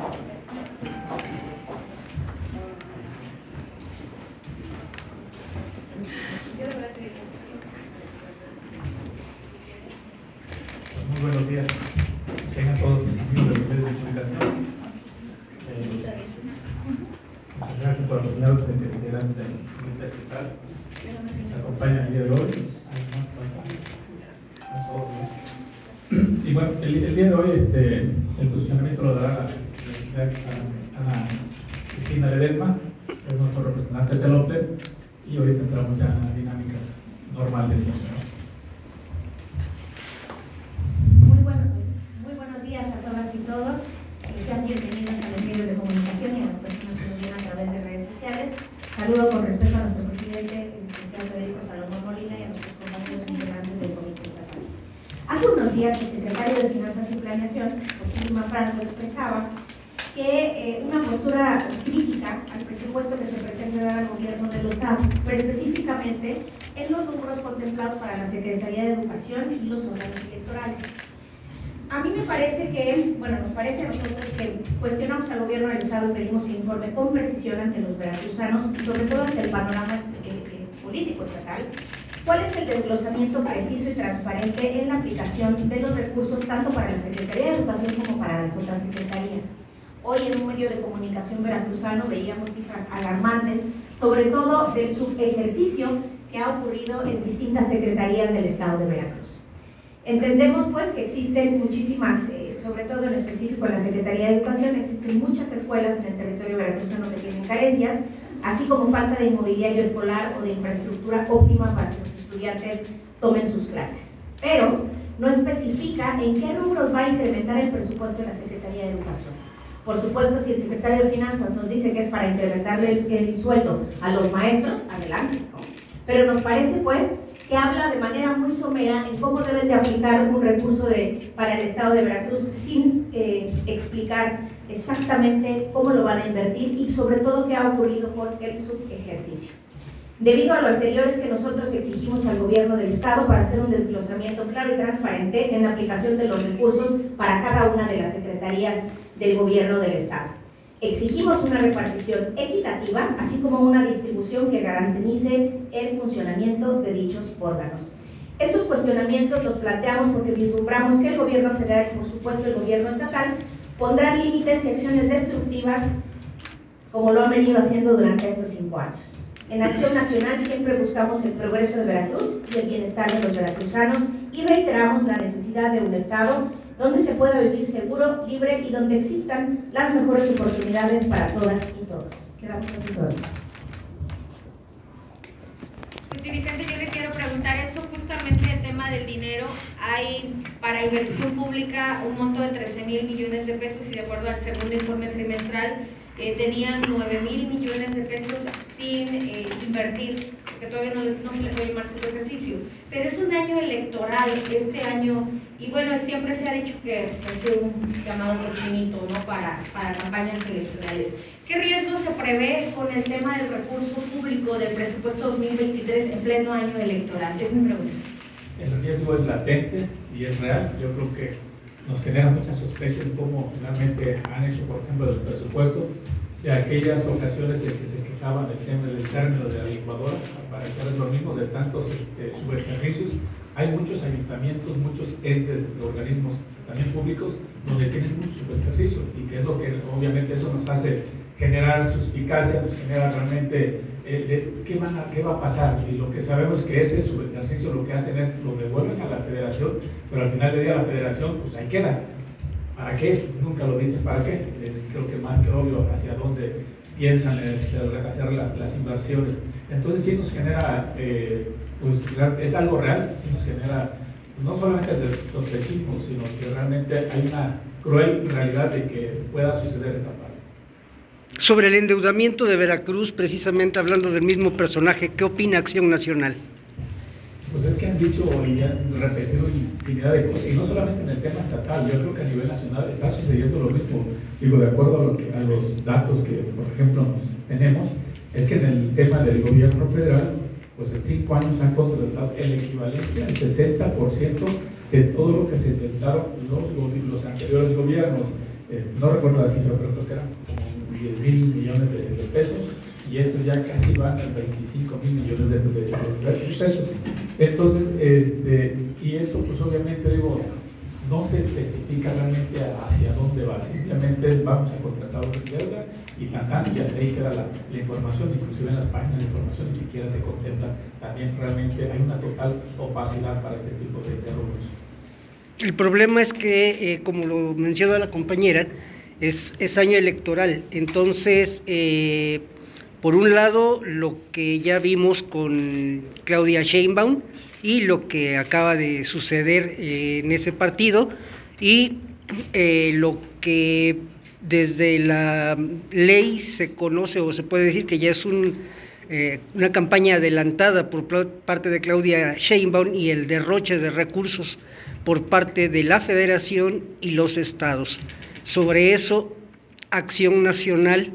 Muy buenos días. Tengan todos los medios de comunicación. Muchas gracias por acompañarnos en el integrantes del Comité Estatal. Nos acompañan el día de hoy. Y bueno, el día de hoy el posicionamiento lo dará la Universidad Ana Cristina Ledesma, que es nuestro representante de Telopler, y ahorita entramos ya en la dinámica normal de siempre, ¿no? Muy buenos días a todas y todos. Sean bienvenidos a los medios de comunicación y a las personas que nos ven a través de redes sociales. Saludo con respeto a nuestro presidente, el licenciado Federico Salomón Molina, y a nuestros compañeros integrantes del Comité Estatal. Hace unos días el secretario de Finanzas y Planeación, José Lima Franco, expresaba que una postura crítica al presupuesto que se pretende dar al gobierno del Estado, pero específicamente en los rubros contemplados para la Secretaría de Educación y los órganos electorales. A mí me parece que, bueno, nos parece a nosotros que cuestionamos al gobierno del Estado y pedimos que informe con precisión ante los veracruzanos y sobre todo ante el panorama político estatal, cuál es el desglosamiento preciso y transparente en la aplicación de los recursos tanto para la Secretaría de Educación como para las otras secretarías. Hoy en un medio de comunicación veracruzano veíamos cifras alarmantes, sobre todo del subejercicio que ha ocurrido en distintas secretarías del Estado de Veracruz. Entendemos pues que existen muchísimas, sobre todo en específico en la Secretaría de Educación, existen muchas escuelas en el territorio veracruzano que tienen carencias, así como falta de inmobiliario escolar o de infraestructura óptima para que los estudiantes tomen sus clases. Pero no especifica en qué rubros va a incrementar el presupuesto de la Secretaría de Educación. Por supuesto, si el secretario de Finanzas nos dice que es para incrementarle el sueldo a los maestros, adelante, ¿no? Pero nos parece pues que habla de manera muy somera en cómo deben de aplicar un recurso para el Estado de Veracruz sin explicar exactamente cómo lo van a invertir y sobre todo qué ha ocurrido con el subejercicio. Debido a lo anterior es que nosotros exigimos al gobierno del Estado para hacer un desglosamiento claro y transparente en la aplicación de los recursos para cada una de las secretarías del gobierno del Estado. Exigimos una repartición equitativa, así como una distribución que garantice el funcionamiento de dichos órganos. Estos cuestionamientos los planteamos porque vislumbramos que el gobierno federal y por supuesto el gobierno estatal pondrán límites y acciones destructivas como lo han venido haciendo durante estos 5 años. En Acción Nacional siempre buscamos el progreso de Veracruz y el bienestar de los veracruzanos y reiteramos la necesidad de un Estado donde se pueda vivir seguro, libre y donde existan las mejores oportunidades para todas y todos. Quedamos a sus órdenes. Pues, dirigente, yo le quiero preguntar eso, justamente el tema del dinero. Hay para inversión pública un monto de 13,000 millones de pesos y de acuerdo al segundo informe trimestral tenían 9,000 millones de pesos sin invertir, porque todavía no se le puede llamar su ejercicio. Pero es un año electoral este año y bueno, siempre se ha dicho que se hace un llamado cochinito, ¿no? para campañas electorales. ¿Qué riesgo se prevé con el tema del recurso público del presupuesto 2023 en pleno año electoral? Es mi pregunta. El riesgo es latente y es real. Yo creo que nos genera muchas sospechas de cómo finalmente han hecho, por ejemplo, el presupuesto de aquellas ocasiones en que se quejaban del término de la licuadora, al parecer es lo mismo de tantos subejercicios. Hay muchos ayuntamientos, muchos entes, organismos también públicos, donde tienen mucho subejercicio y que es lo que obviamente eso nos hace generar suspicacia, nos genera realmente qué va a pasar. Y lo que sabemos es que ese subejercicio lo que hacen es lo devuelven a la federación, pero al final del día la federación pues ahí queda. ¿Para qué? Nunca lo dicen para qué. Es creo que más que obvio hacia dónde piensan hacer las inversiones. Entonces sí nos genera, pues es algo real, sí nos genera no solamente el sospechismo, sino que realmente hay una cruel realidad de que pueda suceder esta parte. Sobre el endeudamiento de Veracruz, precisamente hablando del mismo personaje, ¿qué opina Acción Nacional? Pues es que han dicho y han repetido infinidad de cosas, y no solamente en el tema estatal, yo creo que a nivel nacional está sucediendo lo mismo. Digo, de acuerdo a los datos que, por ejemplo, tenemos, es que en el tema del gobierno federal, pues en 5 años han contratado el equivalente al 60% de todo lo que se intentaron los anteriores gobiernos. no recuerdo la cifra, pero creo que eran como 10,000 millones de pesos, y estos ya casi van a 25,000 millones de pesos. Entonces, y esto pues obviamente digo, no se especifica realmente hacia dónde va, simplemente vamos a contratar una deuda y tan, y hasta ahí queda la información, inclusive en las páginas de información ni siquiera se contempla, también realmente hay una total opacidad para este tipo de rubros. El problema es que, como lo mencionó la compañera, es año electoral, entonces, por un lado, lo que ya vimos con Claudia Sheinbaum y lo que acaba de suceder en ese partido, y lo que desde la ley se conoce o se puede decir que ya es una campaña adelantada por parte de Claudia Sheinbaum y el derroche de recursos por parte de la Federación y los estados. Sobre eso, Acción Nacional,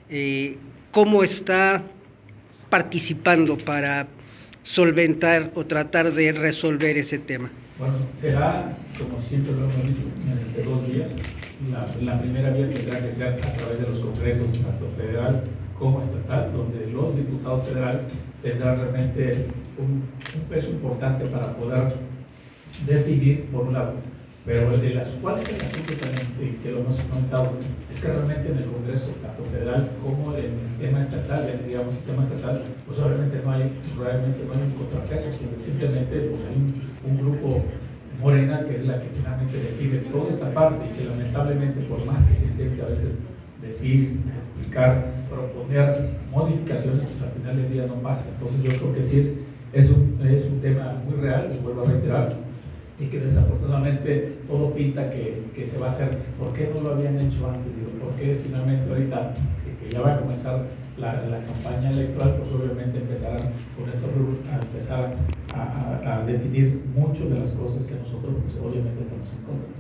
¿cómo está participando para solventar o tratar de resolver ese tema? Bueno, será, como siempre lo hemos dicho, mediante 2 vías. La primera vía tendrá que ser a través de los congresos, tanto federal como estatal, donde los diputados federales tendrán realmente un peso importante para poder definir, por un lado. Pero ¿cuál es el asunto también que lo hemos comentado? Es que realmente en el Congreso, tanto federal como en el tema estatal, digamos el tema estatal, pues obviamente realmente no hay un contrapeso, sino que simplemente pues, hay un grupo Morena que es la que finalmente define toda esta parte y que lamentablemente por más que se intente a veces decir, explicar, proponer modificaciones, pues al final del día no pasa. Entonces yo creo que sí es un tema muy real, lo vuelvo a reiterar, y que desafortunadamente todo pinta que se va a hacer. ¿Por qué no lo habían hecho antes? Digo, ¿por qué finalmente ahorita que ya va a comenzar la campaña electoral, pues obviamente empezarán con estos rubros a empezar a definir muchas de las cosas que nosotros pues, obviamente estamos en contra?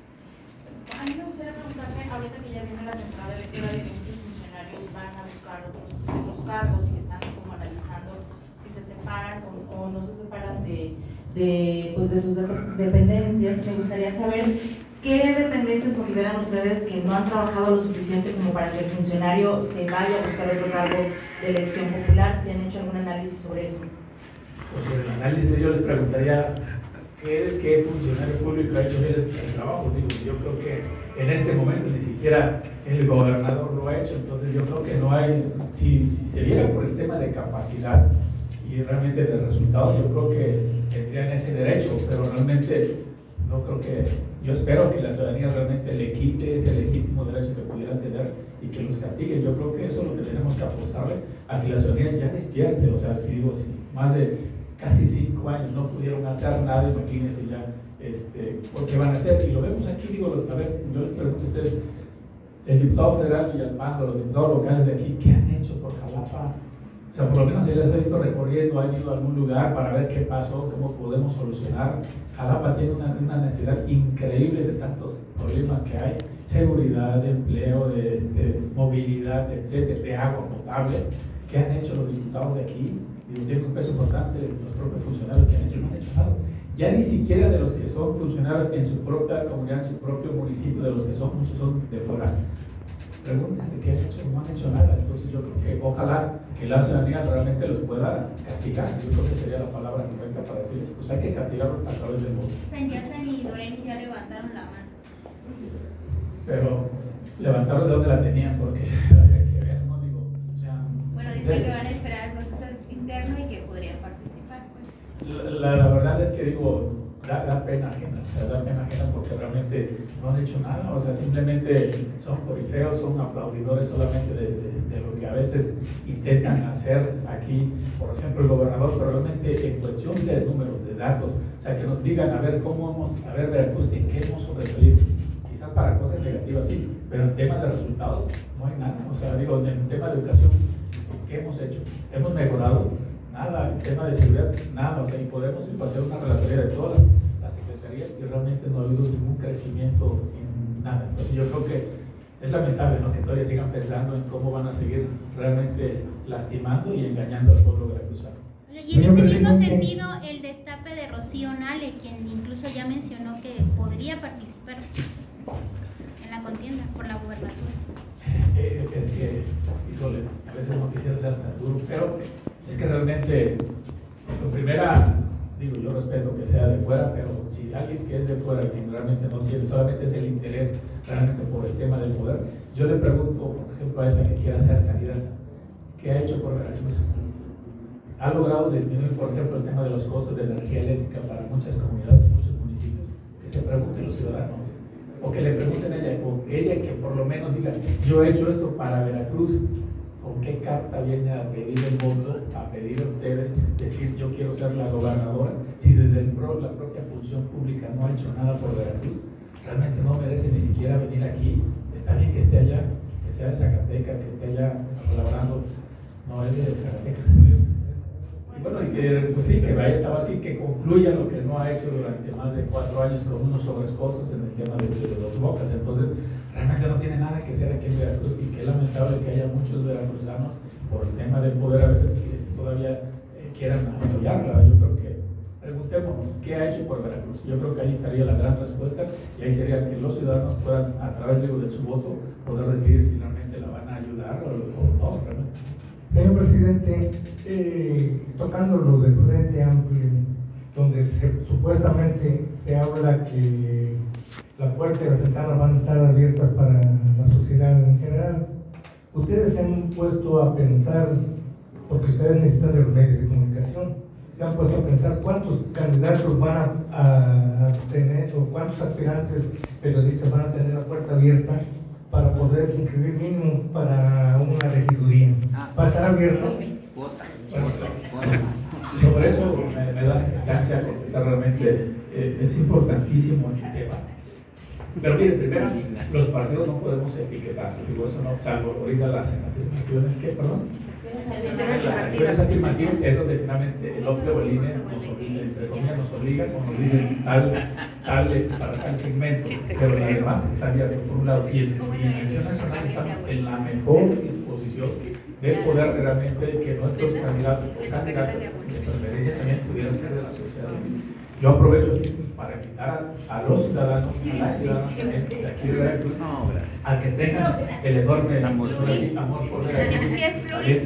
A mí me gustaría preguntarle, ahorita que ya viene la temporada electoral y que muchos funcionarios van a buscar otros cargos y que están como analizando si se separan o no se separan de sus dependencias, me gustaría saber qué dependencias consideran ustedes que no han trabajado lo suficiente como para que el funcionario se vaya a buscar otro cargo de elección popular, si han hecho algún análisis sobre eso. Pues en el análisis yo les preguntaría ¿qué funcionario público ha hecho bien el trabajo? Digo, yo creo que en este momento ni siquiera el gobernador lo ha hecho, entonces yo creo que no hay, si se viera por el tema de capacidad y realmente de resultados, yo creo que tendrían ese derecho, pero realmente no creo que, yo espero que la ciudadanía realmente le quite ese legítimo derecho que pudieran tener y que los castiguen. Yo creo que eso es lo que tenemos que apostarle, a que la ciudadanía ya despierte. O sea, si digo, si más de casi 5 años no pudieron hacer nada, imagínense ya por qué van a hacer. Y lo vemos aquí, digo, a ver, yo les pregunto a ustedes, el diputado federal y al mando, los diputados locales de aquí, ¿qué han hecho por Jalapa? O sea, por lo menos se les ha visto recorriendo, han ido a algún lugar para ver qué pasó, cómo podemos solucionar. Jalapa tiene una necesidad increíble de tantos problemas que hay, seguridad, de empleo, de movilidad, etcétera, de agua potable. ¿Qué han hecho los diputados de aquí? Y tienen un peso importante los propios funcionarios que han hecho, no han hecho nada. Ya ni siquiera de los que son funcionarios en su propia comunidad, en su propio municipio, de los que son, muchos son de fuera. Pregúntense qué han hecho, no han hecho nada. Entonces yo creo que ojalá que la ciudadanía realmente los pueda castigar. Yo creo que sería la palabra correcta para decirles, pues hay que castigarlos a través del voto. Sanyasan y Doreni ya levantaron la mano. Pero levantaron de donde la tenían, porque no digo, o sea, bueno, dicen que van a esperar el proceso interno y que podrían participar. Pues. La verdad es que digo, da pena ajena, o sea, da pena ajena porque realmente no han hecho nada, o sea, simplemente son corifeos, son aplaudidores solamente de lo que a veces intentan hacer aquí, por ejemplo, el gobernador, pero realmente en cuestión de números, de datos, o sea, que nos digan, a ver, a ver, Veracruz, ¿en qué hemos sobresalido? Quizás para cosas negativas sí, pero en temas de resultados no hay nada, o sea, digo, en el tema de educación, ¿qué hemos hecho? ¿Hemos mejorado? Nada, el tema de seguridad, nada, o sea, y podemos hacer una relatoría de todas las secretarías y realmente no ha habido ningún crecimiento en nada. Entonces yo creo que es lamentable, ¿no?, que todavía sigan pensando en cómo van a seguir realmente lastimando y engañando al pueblo veracruzano. Y en ese mismo sentido, el destape de Rocío Nale, quien incluso ya mencionó que podría participar en la contienda por la gubernatura? Es que, híjole, a veces no quisiera ser tan duro, pero es que realmente, en primera, digo, yo respeto que sea de fuera, pero si alguien que es de fuera y que realmente no tiene, solamente es el interés realmente por el tema del poder, yo le pregunto, por ejemplo, a esa que quiera ser candidata, ¿qué ha hecho por Veracruz? ¿Ha logrado disminuir, por ejemplo, el tema de los costos de energía eléctrica para muchas comunidades, muchos municipios? Que se pregunten los ciudadanos, o que le pregunten a ella, o ella que por lo menos diga, yo he hecho esto para Veracruz. ¿Con qué carta viene a pedir el voto, a pedir a ustedes, decir yo quiero ser la gobernadora, si desde la propia función pública no ha hecho nada por Veracruz? Realmente no merece ni siquiera venir aquí. Está bien que esté allá, que sea de Zacatecas, que esté allá colaborando, no es de Zacatecas. Y bueno, y que, pues sí, que vaya a Tabasco y que concluya lo que no ha hecho durante más de 4 años con unos sobrecostos en el tema de los Bocas. Entonces, realmente no tiene nada que hacer aquí en Veracruz, y qué lamentable que haya muchos veracruzanos por el tema del poder a veces que todavía quieran apoyarla. Yo creo que preguntémonos qué ha hecho por Veracruz. Yo creo que ahí estaría la gran respuesta, y ahí sería que los ciudadanos puedan, a través de su voto, poder decidir si realmente la van a ayudar o no realmente. Señor presidente, tocando lo del Frente Amplio, donde supuestamente se habla que la puerta y las ventanas van a estar abiertas para la sociedad en general, ustedes se han puesto a pensar, porque ustedes necesitan de los medios de comunicación, se han puesto a pensar cuántos candidatos van a tener, o cuántos aspirantes periodistas van a tener la puerta abierta para poder inscribir mínimo para una regiduría. ¿Va a estar abierto? Sobre eso me das chance a contestar. Realmente es importantísimo este tema. Pero mire, primero, los partidos no podemos etiquetar, digo eso no, salvo ahorita las afirmaciones que, perdón, las acciones afirmativas es donde finalmente el OPLE o el INE nos obliga, entre comillas, nos obliga, como nos dicen, para tal segmento, pero además está abierto por un lado, y en Dirección Nacional estamos en la mejor disposición de poder realmente que nuestros candidatos o candidatas de preferencia también pudieran ser de la sociedad civil. Yo aprovecho para invitar a los ciudadanos, a las ciudadanas de aquí de Veracruz, a que tengan el enorme amor por Veracruz. Si es pluris,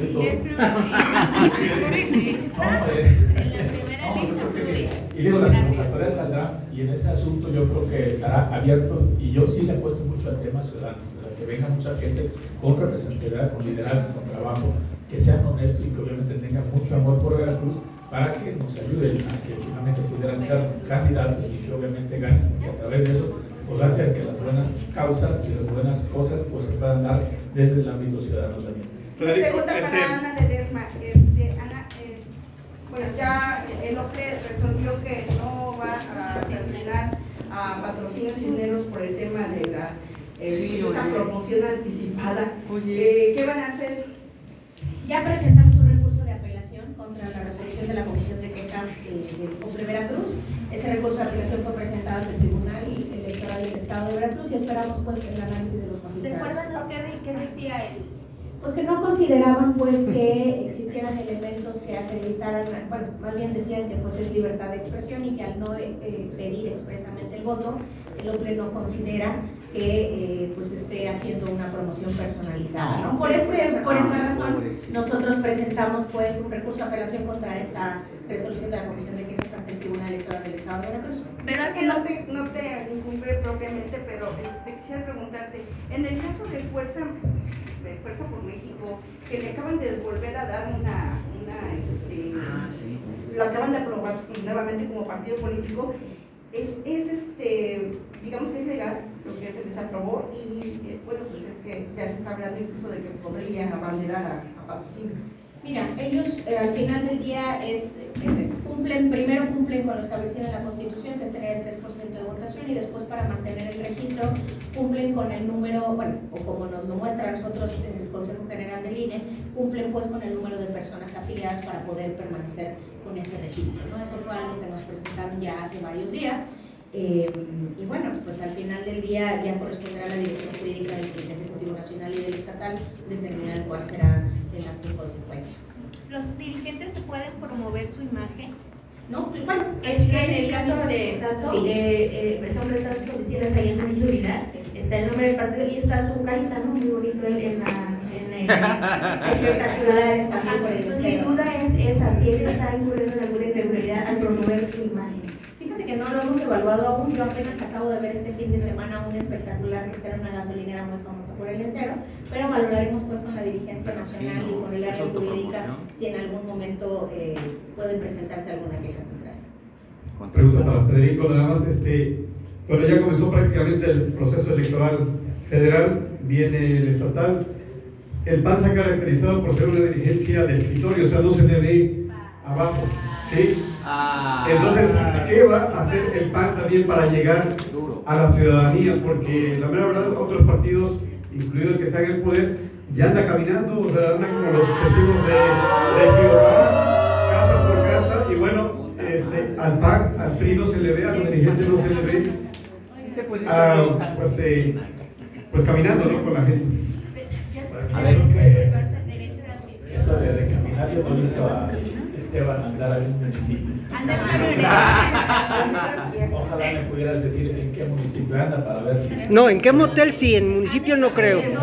Y digo, las convocatorias saldrán, y en ese asunto yo creo que estará abierto, y yo sí le apuesto mucho al tema ciudadano, que venga mucha gente con representatividad, con liderazgo, con trabajo, que sean honestos y que obviamente tengan mucho amor por Veracruz, para que nos ayuden a que finalmente pudieran ser candidatos y que obviamente ganen, y a través de eso pues hacer que las buenas causas y las buenas cosas pues se puedan dar desde el ámbito ciudadano también. Pregunta para Ana Ledesma. Ana, pues ya el OPLE resolvió que no va a sancionar a Patrocinios Cisneros por el tema de esta promoción anticipada. ¿Qué van a hacer? Ya presentamos un recurso de apelación contra la resolución de la Comisión de Quejas de OPLE Veracruz. Ese recurso de apelación fue presentado ante el Tribunal Electoral del Estado de Veracruz y esperamos pues el análisis de los magistrados. ¿Recuerdan ustedes qué decía él? Pues que no consideraban pues que existieran elementos que acreditaran, bueno, más bien decían que pues es libertad de expresión y que al no pedir expresamente el voto, el OPLE no considera que pues esté haciendo una promoción personalizada, ¿no? Por esa razón nosotros presentamos pues un recurso de apelación contra esa resolución de la Comisión de Quejas ante el Tribunal Electoral del Estado de Veracruz. Pero es que no te incumbe propiamente, pero quisiera preguntarte, en el caso de Fuerza por México, que le acaban de volver a dar lo acaban de aprobar nuevamente como partido político, digamos que es legal lo que se les aprobó, y bueno, pues es que ya se está hablando incluso de que podrían abanderar a Patrocinio. Mira, ellos al final del día primero cumplen con lo establecido en la Constitución, que es tener el 3% de votación, y después para mantener el registro cumplen con el número, bueno, o como nos lo muestra a nosotros el Consejo General del INE, cumplen pues con el número de personas afiliadas para poder permanecer con ese registro, ¿no? Eso fue algo que nos presentaron ya hace varios días. Y bueno, pues al final del día ya corresponderá a la Dirección Jurídica del Comité Ejecutivo Nacional y del Estatal determinar cuál será el acto en consecuencia. ¿Los dirigentes pueden promover su imagen? No, bueno, es que en el caso de, por ejemplo, estas oficinas ahí en San Lluvia, está está el nombre del partido y está su carita, ¿no? Muy bonito en el espectacular. Mi duda es esa, si él está incurriendo en alguna irregularidad al promover su imagen. Fíjate que no lo hemos evaluado aún. Yo apenas acabo de ver este fin de semana un espectacular que está en una gasolinera muy famosa por el encero, pero valoraremos pues con la dirigencia nacional y con el área jurídica si en algún momento puede presentarse alguna queja contraria. Pregunta para Federico, nada más, bueno, ya comenzó prácticamente el proceso electoral federal, viene el estatal. El PAN se ha caracterizado por ser una dirigencia de escritorio, o sea, no se le ve abajo, ¿sí? Entonces, ¿qué va a hacer el PAN también para llegar a la ciudadanía? Porque la mera verdad, otros partidos, incluido el que está en el poder, ya anda caminando, o sea, anda como los testigos de Jehová, casa por casa, y bueno, al PAN, al PRI no se le ve, a los dirigentes no se le ve, pues caminando, ¿no? Con la gente. A ver, eso de caminar, yo no he visto a Esteban andar a algún municipio. Ojalá me pudieras decir en qué municipio anda para ver si... No, en qué motel sí, en municipio no creo. Es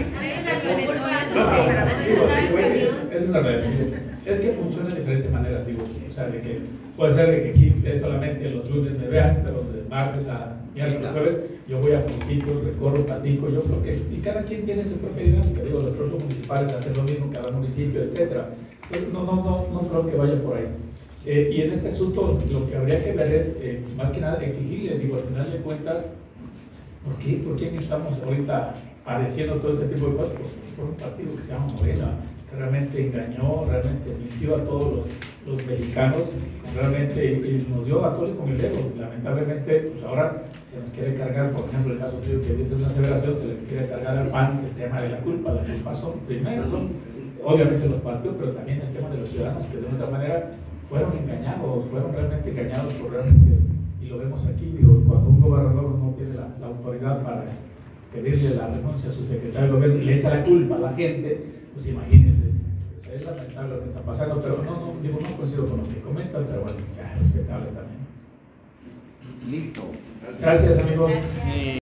una realidad. Es que funciona de diferentes maneras, digo, o sea, de que puede ser de que 15 solamente los lunes me vean, pero de martes a miércoles, jueves, yo voy a municipios, recorro, platico, yo creo que, y cada quien tiene su propia dinámica, digo, los propios municipales hacen lo mismo, cada municipio, etcétera. No creo que vaya por ahí. Y en este asunto lo que habría que ver es, más que nada, exigirle, digo, al final de cuentas, ¿por qué estamos ahorita padeciendo todo este tipo de cosas? Pues por un partido que se llama Morena, que realmente engañó, realmente mintió a todos los mexicanos, realmente nos dio a todos con el dedo. Lamentablemente, pues ahora se nos quiere cargar, por ejemplo, el caso tuyo que dice una aseveración, se les quiere cargar al PAN el tema de la culpa. La culpa son, primero, obviamente los partidos, pero también el tema de los ciudadanos, que de otra manera fueron engañados, fueron realmente engañados por realmente, y lo vemos aquí, digo, cuando un gobernador no tiene la autoridad para pedirle la renuncia a su secretario de gobierno y le echa la culpa a la gente, pues imagínense, o sea, es lamentable lo que está pasando, pero no coincido con lo que comentan, pero bueno, ya es respetable también. Listo. Gracias, amigos.